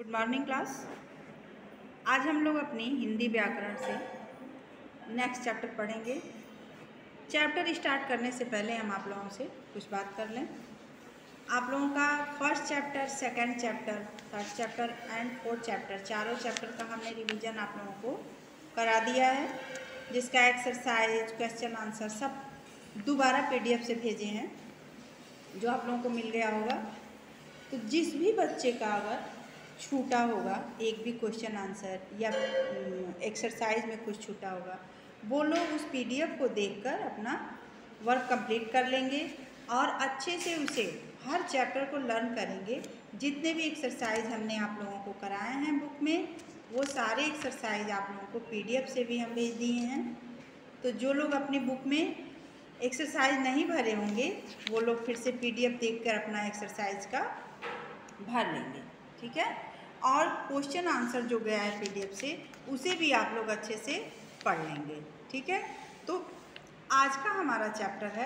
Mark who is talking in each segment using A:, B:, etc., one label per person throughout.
A: Good morning class. आज हम लोग अपनी हिंदी व्याकरण से नेक्स्ट चैप्टर पढ़ेंगे। चैप्टर स्टार्ट करने से पहले हम आप लोगों से कुछ बात कर लें। आप लोगों का first chapter, second chapter, third chapter and fourth chapter, चारों चैप्टर का हमने रिवीजन आप लोगों को करा दिया है, जिसका एक्सरसाइज, क्वेश्चन आंसर सब दोबारा PDF से भेजे हैं, जो आप लोगों को मिल गया होगा। तो जिस भी बच्चे का अगर छूटा होगा एक भी क्वेश्चन आंसर या एक्सरसाइज में कुछ छूटा होगा, वो लोग उस PDF को देखकर अपना वर्क कंप्लीट कर लेंगे और अच्छे से उसे हर चैप्टर को लर्न करेंगे। जितने भी एक्सरसाइज हमने आप लोगों को कराए हैं बुक में, वो सारे एक्सरसाइज आप लोगों को PDF से भी हम भेज दिए हैं। तो जो लोग अपनी बुक में एक्सरसाइज नहीं भरे होंगे, वो लोग फिर से PDF देखकर अपना एक्सरसाइज का भर लेंगे, ठीक है। और क्वेश्चन आंसर जो गया है PDF से, उसे भी आप लोग अच्छे से पढ़ लेंगे, ठीक है। तो आज का हमारा चैप्टर है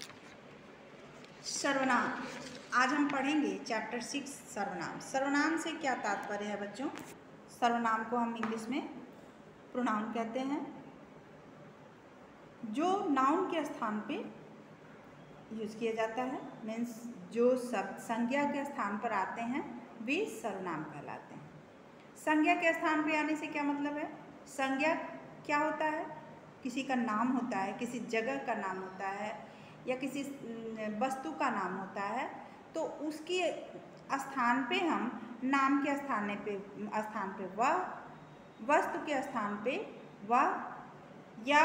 A: सर्वनाम। आज हम पढ़ेंगे चैप्टर 6 सर्वनाम। सर्वनाम से क्या तात्पर्य है बच्चों? सर्वनाम को हम इंग्लिश में प्रोनाउन कहते हैं, जो नाउन के स्थान पे यूज किया जाता है। मीन्स जो शब्द संज्ञा के स्थान पर आते हैं वे सर्वनाम कहलाते हैं। संज्ञा के स्थान पे आने से क्या मतलब है? संज्ञा क्या होता है? किसी का नाम होता है, किसी जगह का नाम होता है या किसी वस्तु का नाम होता है, तो उसके स्थान पे हम नाम के स्थान पे वह, वस्तु के स्थान पे वह, या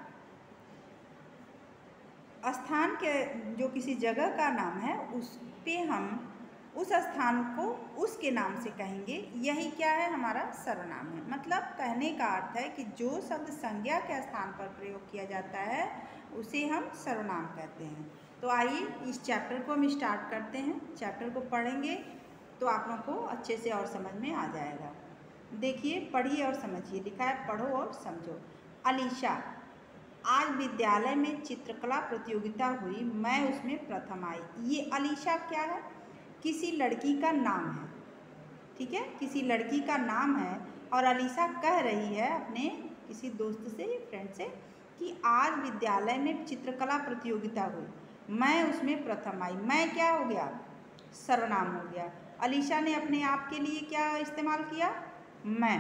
A: स्थान के जो किसी जगह का नाम है उस पे हम उस स्थान को उसके नाम से कहेंगे। यही क्या है? हमारा सर्वनाम है। मतलब कहने का अर्थ है कि जो शब्द संज्ञा के स्थान पर प्रयोग किया जाता है उसे हम सर्वनाम कहते हैं। तो आइए इस चैप्टर को हम स्टार्ट करते हैं। चैप्टर को पढ़ेंगे तो आप लोगों को अच्छे से और समझ में आ जाएगा। देखिए, पढ़िए और समझिए। लिखा है पढ़ो और समझो। अलीशा, आज विद्यालय में चित्रकला प्रतियोगिता हुई, मैं उसमें प्रथम आई। ये अलीशा क्या है? किसी लड़की का नाम है, ठीक है। किसी लड़की का नाम है और अलीशा कह रही है अपने किसी दोस्त से, फ्रेंड से, कि आज विद्यालय में चित्रकला प्रतियोगिता हुई, मैं उसमें प्रथम आई। मैं क्या हो गया? सर्वनाम हो गया। अलीशा ने अपने आप के लिए क्या इस्तेमाल किया? मैं।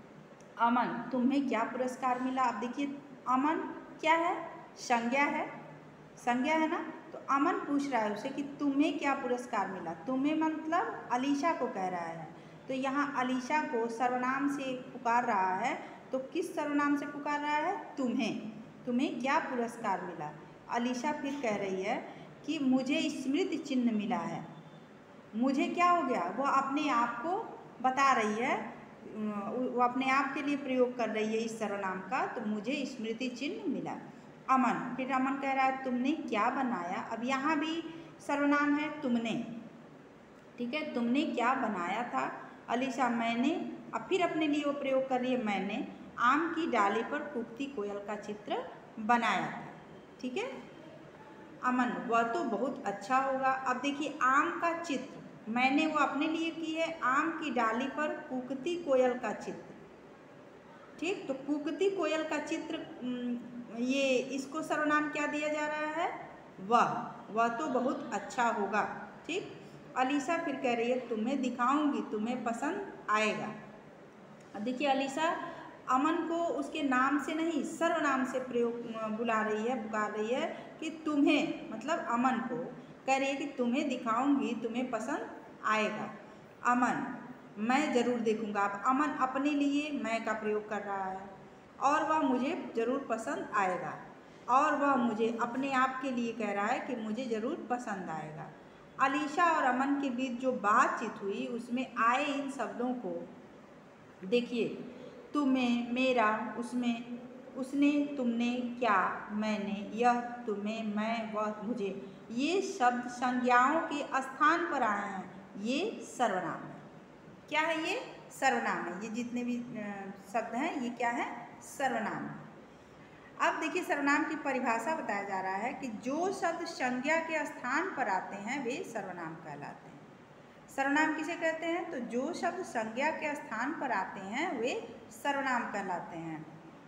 A: अमन, तुम्हें क्या पुरस्कार मिला? अब देखिए, अमन क्या है? संज्ञा है, संज्ञा है ना। तो अमन पूछ रहा है उसे कि तुम्हें क्या पुरस्कार मिला। तुम्हें मतलब अलीशा को कह रहा है। तो यहाँ अलीशा को सर्वनाम से पुकार रहा है, तो किस सर्वनाम से पुकार रहा है? तुम्हें। तुम्हें क्या पुरस्कार मिला? अलीशा फिर कह रही है कि मुझे स्मृति चिन्ह मिला है। मुझे क्या हो गया? वो अपने आप को बता रही है, वो अपने आप के लिए प्रयोग कर रही है इस सर्वनाम का। तो मुझे स्मृति चिन्ह मिला। अमन, फिर अमन कह रहा है तुमने क्या बनाया। अब यहाँ भी सर्वनाम है तुमने, ठीक है। तुमने क्या बनाया था? अलीशा, मैंने। अब फिर अपने लिए वो प्रयोग कर रही है, मैंने आम की डाली पर कूकती कोयल का चित्र बनाया था, ठीक है। अमन, वह तो बहुत अच्छा होगा। अब देखिए, आम का चित्र मैंने वो अपने लिए की है, आम की डाली पर कूकती कोयल का चित्र, ठीक। तो कूकती कोयल का चित्र, ये इसको सर्वनाम क्या दिया जा रहा है? वह तो बहुत अच्छा होगा, ठीक। अलीशा फिर कह रही है तुम्हें दिखाऊंगी, तुम्हें पसंद आएगा। अब देखिए, अलीशा अमन को उसके नाम से नहीं, सर्वनाम से प्रयोग बुला रही है, पुकार रही है कि तुम्हें, मतलब अमन को कह रही है कि तुम्हें दिखाऊंगी, तुम्हें पसंद आएगा। अमन, मैं ज़रूर देखूंगा। अब अमन अपने लिए मैं का प्रयोग कर रहा है, और वह मुझे ज़रूर पसंद आएगा, और वह मुझे अपने आप के लिए कह रहा है कि मुझे ज़रूर पसंद आएगा। अलीशा और अमन के बीच जो बातचीत हुई उसमें आए इन शब्दों को देखिए, तुम्हें, मेरा, उसमें, उसने, तुमने, क्या, मैंने, यह, तुम्हें, मैं, वह, मुझे, ये शब्द संज्ञाओं के स्थान पर आए हैं। ये सर्वनाम है। क्या है? ये सर्वनाम है। ये जितने भी शब्द हैं ये क्या है? सर्वनाम है। अब देखिए, सर्वनाम की परिभाषा बताया जा रहा है कि जो शब्द संज्ञा के स्थान पर आते हैं वे सर्वनाम कहलाते हैं। सर्वनाम किसे कहते हैं? तो जो शब्द संज्ञा के स्थान पर आते हैं वे सर्वनाम कहलाते हैं।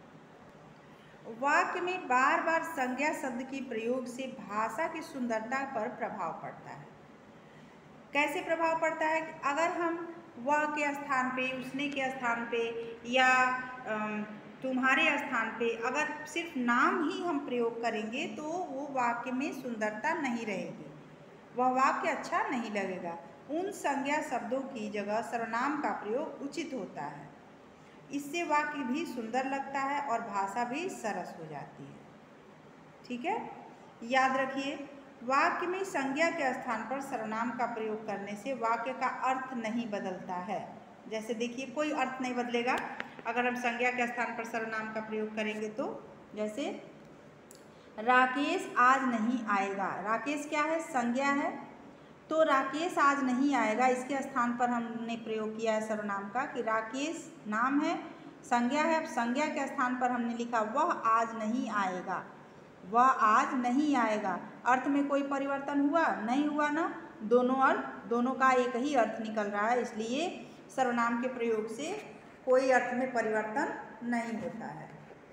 A: वाक्य में बार बार संज्ञा शब्द की प्रयोग से भाषा की सुंदरता पर प्रभाव पड़ता है। कैसे प्रभाव पड़ता है? कि अगर हम वह के स्थान पे, उसने के स्थान पे या तुम्हारे स्थान पे अगर सिर्फ नाम ही हम प्रयोग करेंगे तो वो वाक्य में सुंदरता नहीं रहेगी, वह वाक्य अच्छा नहीं लगेगा। उन संज्ञा शब्दों की जगह सर्वनाम का प्रयोग उचित होता है। इससे वाक्य भी सुंदर लगता है और भाषा भी सरस हो जाती है। ठीक है, याद रखिए, वाक्य में संज्ञा के स्थान पर सर्वनाम का प्रयोग करने से वाक्य का अर्थ नहीं बदलता है। जैसे देखिए, कोई अर्थ नहीं बदलेगा अगर हम संज्ञा के स्थान पर सर्वनाम का प्रयोग करेंगे तो। जैसे राकेश आज नहीं आएगा, राकेश क्या है? संज्ञा है, तो राकेश आज नहीं आएगा, इसके स्थान पर हमने प्रयोग किया है सर्वनाम का कि राकेश नाम है, संज्ञा है। अब संज्ञा के स्थान पर हमने लिखा वह आज नहीं आएगा, वह आज नहीं आएगा। अर्थ में कोई परिवर्तन हुआ? नहीं हुआ ना, दोनों का एक ही अर्थ निकल रहा है, इसलिए सर्वनाम के प्रयोग से कोई अर्थ में परिवर्तन नहीं होता है।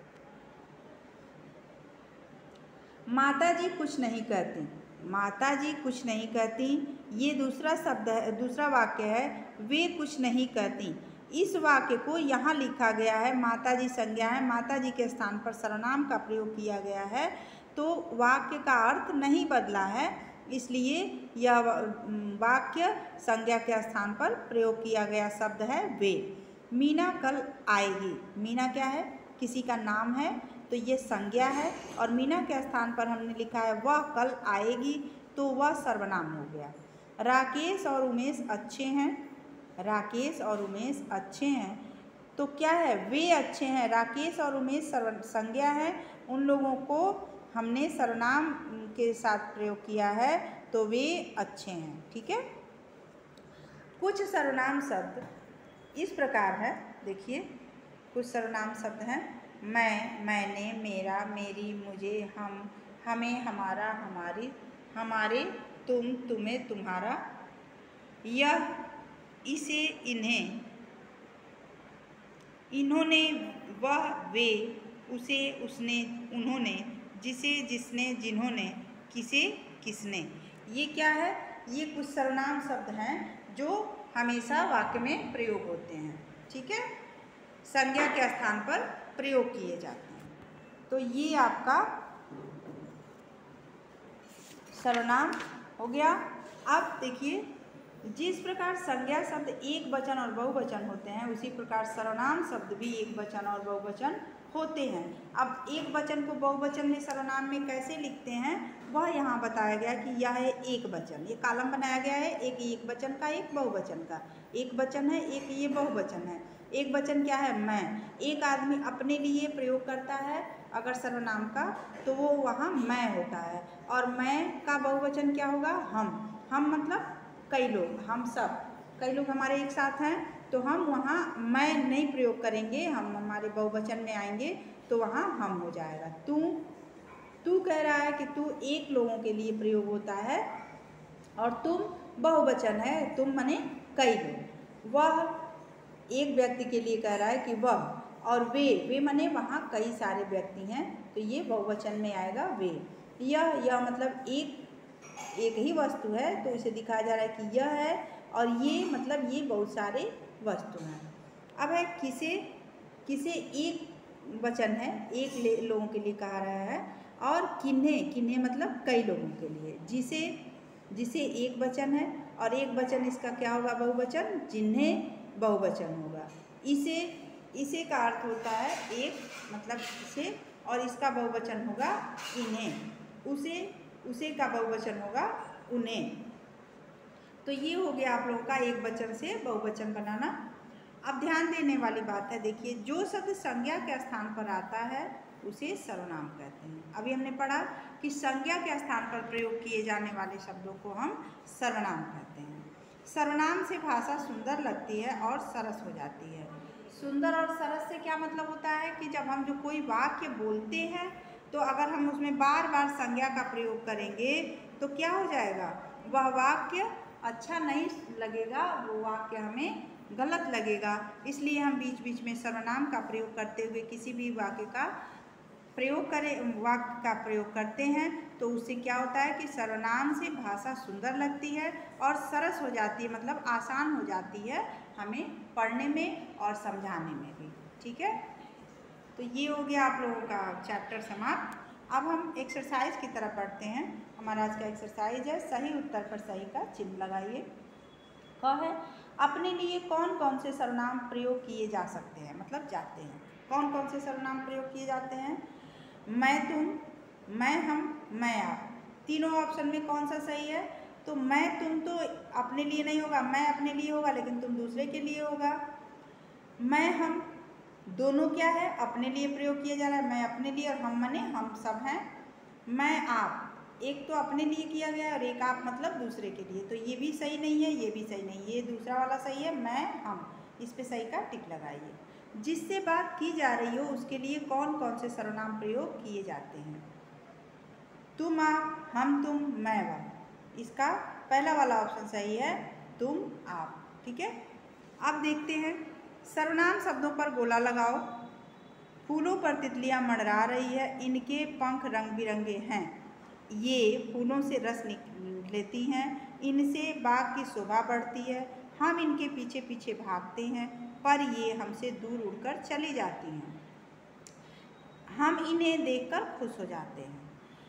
A: माताजी कुछ नहीं कहती, माताजी कुछ नहीं कहती, ये दूसरा शब्द है, दूसरा वाक्य है, वे कुछ नहीं कहती। इस वाक्य को यहाँ लिखा गया है, माताजी संज्ञा है, माताजी के स्थान पर सर्वनाम का प्रयोग किया गया है, तो वाक्य का अर्थ नहीं बदला है, इसलिए यह वाक्य संज्ञा के स्थान पर प्रयोग किया गया शब्द है वे। मीना कल आएगी, मीना क्या है? किसी का नाम है, तो ये संज्ञा है, और मीना के स्थान पर हमने लिखा है वह कल आएगी, तो वह सर्वनाम हो गया। राकेश और उमेश अच्छे हैं, राकेश और उमेश अच्छे हैं, तो क्या है? वे अच्छे हैं। राकेश और उमेश संज्ञा है, उन लोगों को हमने सर्वनाम के साथ प्रयोग किया है, तो वे अच्छे हैं। ठीक है, कुछ सर्वनाम शब्द इस प्रकार है, देखिए कुछ सर्वनाम शब्द हैं, मैं, मैंने, मेरा, मेरी, मुझे, हम, हमें, हमारा, हमारी, हमारे, तुम, तुम्हें, तुम्हारा, यह, इसे, इन्हें, इन्होंने, वह, वे, उसे, उसने, उन्होंने, जिसे, जिसने, जिन्होंने, किसे, किसने। ये क्या है? ये कुछ सर्वनाम शब्द हैं जो हमेशा वाक्य में प्रयोग होते हैं। ठीक है, संज्ञा के स्थान पर प्रयोग किए जाते हैं। तो ये आपका सर्वनाम हो गया। अब देखिए, जिस प्रकार संज्ञा शब्द एक वचन और बहुवचन होते हैं, उसी प्रकार सर्वनाम शब्द भी एक वचन और बहुवचन होते हैं। अब एक वचन को बहुवचन में सर्वनाम में कैसे लिखते हैं, वह यहाँ बताया गया कि यह है एक वचन, ये कॉलम बनाया गया है, एक वचन का, एक बहुवचन का, एक वचन है, एक ये बहुवचन है। एक वचन क्या है? मैं। एक आदमी अपने लिए प्रयोग करता है अगर सर्वनाम का, तो वो वहाँ मैं होता है, और मैं का बहुवचन क्या होगा? हम मतलब कई लोग, हम सब, कई लोग हमारे एक साथ हैं, तो हम वहाँ मैं नहीं प्रयोग करेंगे, हम हमारे बहुवचन में आएंगे, तो वहाँ हम हो जाएगा। तू कह रहा है कि तू एक लोगों के लिए प्रयोग होता है, और तुम बहुवचन है, तुम माने कई लोग। वह एक व्यक्ति के लिए कह रहा है कि वह, और वे माने वहाँ कई सारे व्यक्ति हैं, तो ये बहुवचन में आएगा वे। यह मतलब एक ही वस्तु है, तो इसे दिखाया जा रहा है कि यह है, और ये मतलब ये बहुत सारे वस्तु हैं। अब है किसे एक वचन है, एक लोगों के लिए कहा रहा है, और किन्हें मतलब कई लोगों के लिए। जिसे एक वचन है, और एक वचन इसका क्या होगा? बहुवचन, जिन्हें बहुवचन होगा। इसे का अर्थ होता है एक, मतलब इसे, और इसका बहुवचन होगा इन्हें। उसे का बहुवचन होगा उन्हें। तो ये हो गया आप लोगों का एक वचन से बहुवचन बनाना। अब ध्यान देने वाली बात है, देखिए, जो शब्द संज्ञा के स्थान पर आता है उसे सर्वनाम कहते हैं। अभी हमने पढ़ा कि संज्ञा के स्थान पर प्रयोग किए जाने वाले शब्दों को हम सर्वनाम कहते हैं। सर्वनाम से भाषा सुंदर लगती है और सरस हो जाती है। सुंदर और सरस से क्या मतलब होता है कि जब हम जो कोई वाक्य बोलते हैं, तो अगर हम उसमें बार बार संज्ञा का प्रयोग करेंगे तो क्या हो जाएगा? वह वाक्य अच्छा नहीं लगेगा, वो वाक्य हमें गलत लगेगा। इसलिए हम बीच बीच में सर्वनाम का प्रयोग करते हुए किसी भी वाक्य का प्रयोग करते हैं, तो उससे क्या होता है कि सर्वनाम से भाषा सुंदर लगती है और सरस हो जाती है, मतलब आसान हो जाती है हमें पढ़ने में और समझाने में भी। ठीक है, तो ये हो गया आप लोगों का चैप्टर समाप्त। अब हम एक्सरसाइज की तरफ बढ़ते हैं। हमारा आज का एक्सरसाइज है सही उत्तर पर सही का चिन्ह लगाइए। कह है अपने लिए कौन कौन से सर्वनाम प्रयोग किए जा सकते हैं, मतलब जाते हैं। कौन कौन से सर्वनाम प्रयोग किए जाते हैं? मैं तुम, मैं हम, मैं आप। तीनों ऑप्शन में कौन सा सही है? तो मैं तुम तो अपने लिए नहीं होगा, मैं अपने लिए होगा, लेकिन तुम दूसरे के लिए होगा। मैं हम दोनों क्या है? अपने लिए प्रयोग किया जा रहा है, मैं अपने लिए और हम मने हम सब हैं। मैं आप एक तो अपने लिए किया गया और एक आप मतलब दूसरे के लिए, तो ये भी सही नहीं है, ये भी सही नहीं, ये दूसरा वाला सही है, मैं हम। इस पे सही का टिक लगाइए। जिससे बात की जा रही हो उसके लिए कौन कौन से सर्वनाम प्रयोग किए जाते हैं? तुम आप, हम तुम, मैं वह। इसका पहला वाला ऑप्शन सही है, तुम आप। ठीक है, अब देखते हैं सर्वनाम शब्दों पर गोला लगाओ। फूलों पर तितलियां मंडरा रही है, इनके पंख रंग बिरंगे हैं, ये फूलों से रस लेती हैं, इनसे बाग की शोभा बढ़ती है, हम इनके पीछे पीछे भागते हैं पर ये हमसे दूर उड़कर चली जाती हैं, हम इन्हें देखकर खुश हो जाते हैं।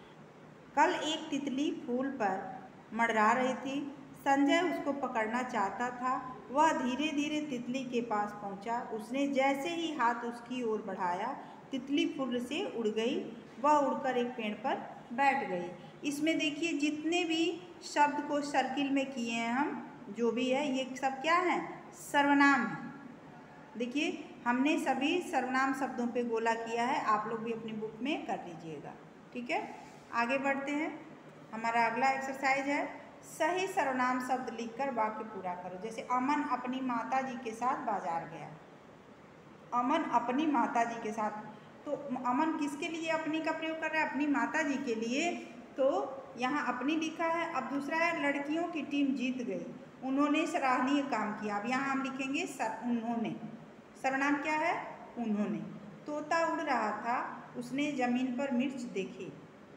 A: कल एक तितली फूल पर मंडरा रही थी, संजय उसको पकड़ना चाहता था, वह धीरे धीरे तितली के पास पहुंचा, उसने जैसे ही हाथ उसकी ओर बढ़ाया, तितली फूल से उड़ गई, वह उड़कर एक पेड़ पर बैठ गई। इसमें देखिए जितने भी शब्द को सर्किल में किए हैं हम, जो भी है ये सब क्या है? सर्वनाम है। देखिए हमने सभी सर्वनाम शब्दों पे गोला किया है, आप लोग भी अपनी बुक में कर लीजिएगा। ठीक है, आगे बढ़ते हैं। हमारा अगला एक्सरसाइज है सही सर्वनाम शब्द लिखकर वाक्य पूरा करो। जैसे अमन अपनी माता जी के साथ बाजार गया। अमन अपनी माता जी के साथ, तो अमन किसके लिए अपनी का प्रयोग कर रहा है? अपनी माता जी के लिए। तो यहाँ अपनी लिखा है। अब दूसरा है लड़कियों की टीम जीत गई, उन्होंने सराहनीय काम किया। अब यहाँ हम लिखेंगे उन्होंने। सर्वनाम क्या है? उन्होंने। तोता उड़ रहा था, उसने जमीन पर मिर्च देखी।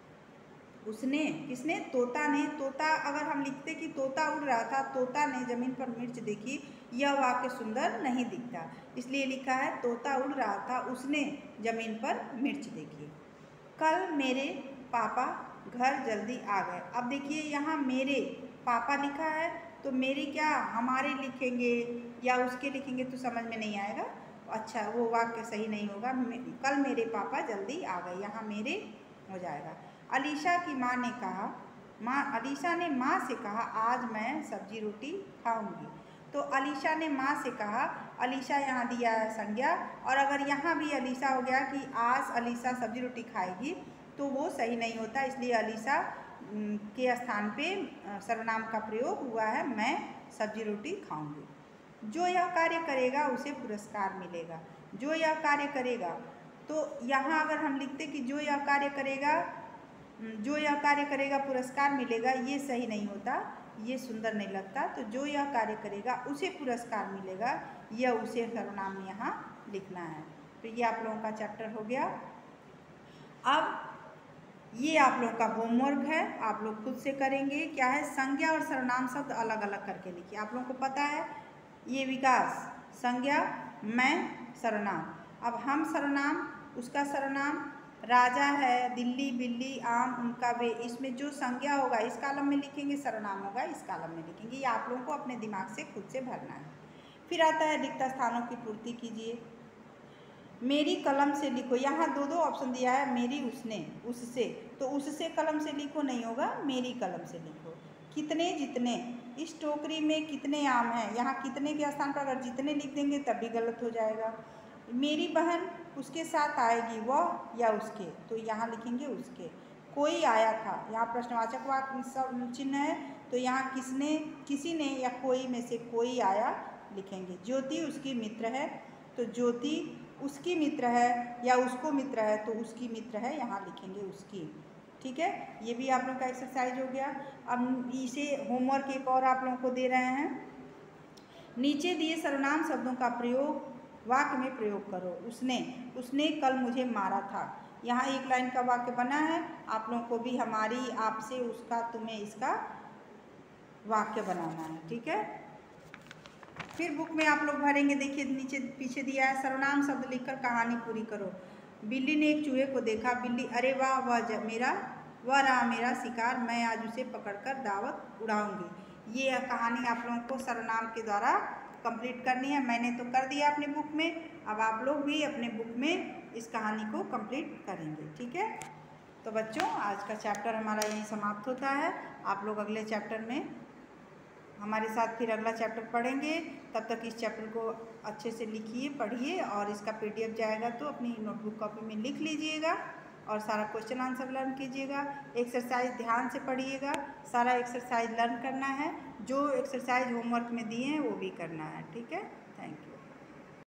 A: उसने, किसने? तोता ने। तोता अगर हम लिखते कि तोता उड़ रहा था, तोता ने जमीन पर मिर्च देखी, यह वाक्य सुंदर नहीं दिखता, इसलिए लिखा है तोता उड़ रहा था, उसने जमीन पर मिर्च देखी। कल मेरे पापा घर जल्दी आ गए। अब देखिए यहाँ मेरे पापा लिखा है, तो मेरे क्या हमारे लिखेंगे या उसके लिखेंगे तो समझ में नहीं आएगा, अच्छा वो वाक्य सही नहीं होगा। कल मेरे पापा जल्दी आ गए, यहाँ मेरे हो जाएगा। अलीशा की माँ ने कहा, अलीशा ने माँ से कहा आज मैं सब्जी रोटी खाऊंगी। तो अलीशा ने माँ से कहा, अलीशा यहाँ दिया है संज्ञा, और अगर यहाँ भी अलीशा हो गया कि आज अलीशा सब्जी रोटी खाएगी तो वो सही नहीं होता, इसलिए अलीशा के स्थान पे सर्वनाम का प्रयोग हुआ है, मैं सब्जी रोटी खाऊंगी। जो यह कार्य करेगा उसे पुरस्कार मिलेगा। जो यह कार्य करेगा, तो यहाँ अगर हम लिखते कि जो यह कार्य करेगा, जो यह कार्य करेगा पुरस्कार मिलेगा, ये सही नहीं होता, ये सुंदर नहीं लगता। तो जो यह कार्य करेगा उसे पुरस्कार मिलेगा, यह उसे सर्वनाम यहाँ लिखना है। तो ये आप लोगों का चैप्टर हो गया। अब ये आप लोगों का होमवर्क है, आप लोग खुद से करेंगे। क्या है? संज्ञा और सर्वनाम शब्द अलग अलग करके लिखिए। आप लोगों को पता है ये विकास, संज्ञा, मैं सर्वनाम। अब हम सर्वनाम, उसका सर्वनाम, राजा है, दिल्ली, बिल्ली, आम, उनका वे, इसमें जो संज्ञा होगा इस कॉलम में लिखेंगे, सर्वनाम होगा इस कॉलम में लिखेंगे। ये आप लोगों को अपने दिमाग से खुद से भरना है। फिर आता है रिक्त स्थानों की पूर्ति कीजिए। मेरी कलम से लिखो, यहाँ दो दो ऑप्शन दिया है, मेरी, उसने, उससे, तो उससे कलम से लिखो नहीं होगा, मेरी कलम से लिखो। कितने, जितने, इस टोकरी में कितने आम हैं, यहाँ कितने के स्थान पर अगर जितने लिख देंगे तब भी गलत हो जाएगा। मेरी बहन उसके साथ आएगी, वह या उसके, तो यहाँ लिखेंगे उसके। कोई आया था, यहाँ प्रश्नवाचक वाक्य चिन्ह है, तो यहाँ किसने, किसी ने या कोई में से कोई आया लिखेंगे। ज्योति उसकी मित्र है, तो ज्योति उसकी मित्र है, या उसको मित्र है तो उसकी मित्र है, यहाँ लिखेंगे उसकी। ठीक है, ये भी आप लोग का एक्सरसाइज हो गया। अब इसे होमवर्क एक और आप लोगों को दे रहे हैं। नीचे दिए सर्वनाम शब्दों का प्रयोग वाक्य में प्रयोग करो। उसने कल मुझे मारा था। यहाँ एक लाइन का वाक्य बना है, आप लोगों को भी हमारी, आपसे, उसका, तुम्हें, इसका वाक्य बनाना है। ठीक है, फिर बुक में आप लोग भरेंगे। देखिए नीचे पीछे दिया है, सर्वनाम शब्द लिखकर कहानी पूरी करो। बिल्ली ने एक चूहे को देखा। बिल्ली, अरे वाह, वह रहा मेरा शिकार, मैं आज उसे पकड़कर दावत उड़ाऊंगी। ये कहानी आप लोगों को सर्वनाम के द्वारा कंप्लीट करनी है। मैंने तो कर दिया अपने बुक में, अब आप लोग भी अपने बुक में इस कहानी को कंप्लीट करेंगे। ठीक है, तो बच्चों आज का चैप्टर हमारा यहीं समाप्त होता है। आप लोग अगले चैप्टर में हमारे साथ फिर अगला चैप्टर पढ़ेंगे। तब तक इस चैप्टर को अच्छे से लिखिए, पढ़िए, और इसका PDF जाएगा तो अपनी नोटबुक कॉपी में लिख लीजिएगा और सारा क्वेश्चन आंसर लर्न कीजिएगा। एक्सरसाइज ध्यान से पढ़िएगा, सारा एक्सरसाइज लर्न करना है। जो एक्सरसाइज होमवर्क में दिए हैं वो भी करना है। ठीक है, थैंक यू।